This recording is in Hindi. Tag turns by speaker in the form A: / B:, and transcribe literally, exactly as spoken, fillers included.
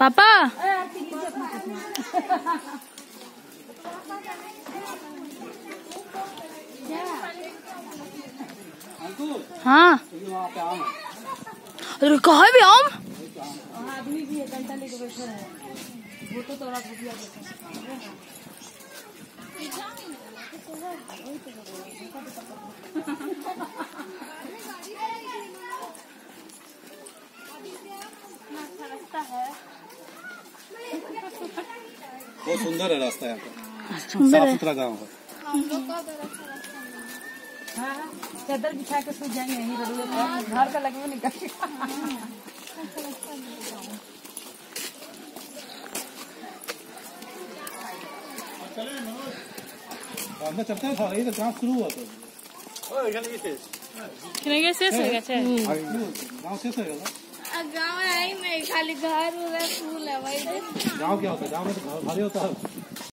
A: पापा हाँ अरे कहाँ भी आम
B: आदमी भी है घंटा लेके बैठे हैं वो तो थोड़ा घुटिया
C: बहुत सुंदर है रास्ता यहाँ का, साफ सुथरा गाँव है।
B: हाँ चादर बिछा के सो जाएंगे यहीं रोड पर, घर का लगभग निकल
C: अंदर चलते हैं यही तो गाँव शुरू हुआ था।
A: शेष हो गया
C: गाँव शेष हो गया।
D: गाँव है ही नहीं, खाली घर फूल है वही।
C: गाँव क्या होता है? गाँव में तो घर भारी होता है।